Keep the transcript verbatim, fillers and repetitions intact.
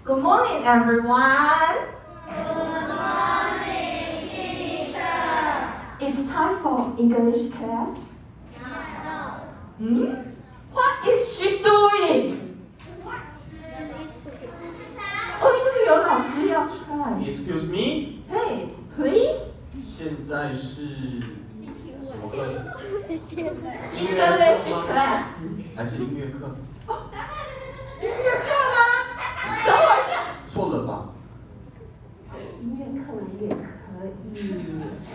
Good morning, everyone. Good morning, teacher. It's time for English class. No. Hmm? What is she doing? 哦，这里有老师要 try. Excuse me. Hey, please. 现在是什么课？音乐 English 课吗？ class. 还是音乐课？ 音乐课吗？等我一下。 错了吧？ 音乐课也可以。